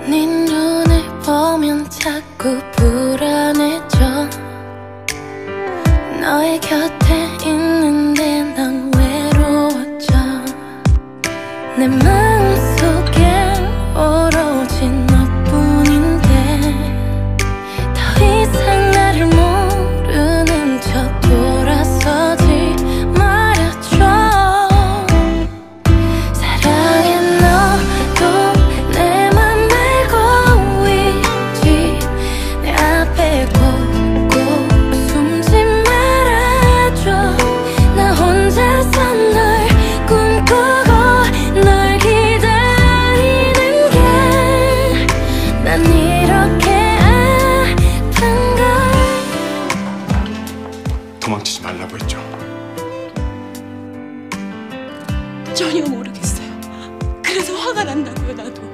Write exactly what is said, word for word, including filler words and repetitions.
네 눈을 보면 자꾸 불안해져. 너의 곁에 있는데 난 외로워져. 내 마음속엔 오로지 너뿐인데 더 이상 나를 모르는 척 돌아서지 말아줘. 사랑해 너도 내 맘 알고 있지. 내 앞에 꼭꼭 숨지 말아줘. 나 혼자서 널 꿈꾸고 널 기다리는 게 난 이렇게 아픈걸. 도망치지 말라고 했죠. 전혀 모르겠어요. 그래서 화가 난다고요, 나도.